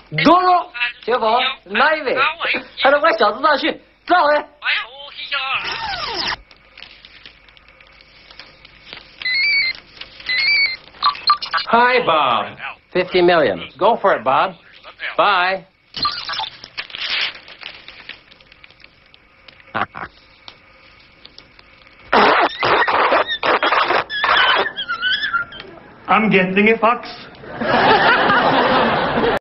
多多，小宝，哪一位？还得我小子上去，这回。 Hi, Bob. 50 million. Go for it, Bob. Bye. I'm getting a fax.